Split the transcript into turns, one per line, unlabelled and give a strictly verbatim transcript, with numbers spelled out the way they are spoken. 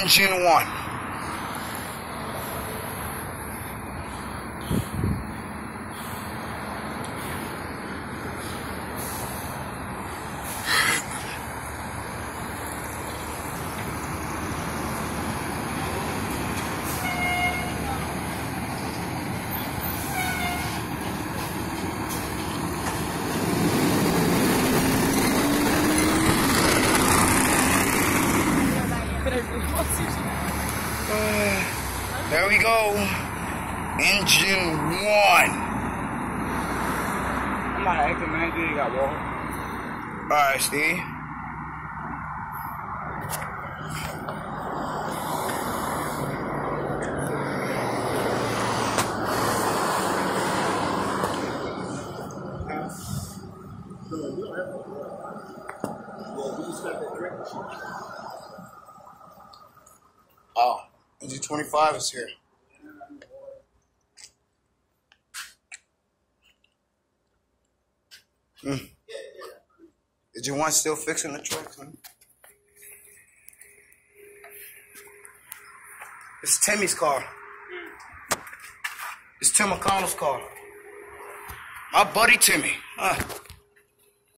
Engine one. Uh, there we go. Engine one.
I'm not acting, man. You got water.
Alright, Steve. Oh, engine twenty-five is here. Hmm. Did you want still fixing the truck? Huh? It's Timmy's car. It's Tim McConnell's car. My buddy Timmy. Huh?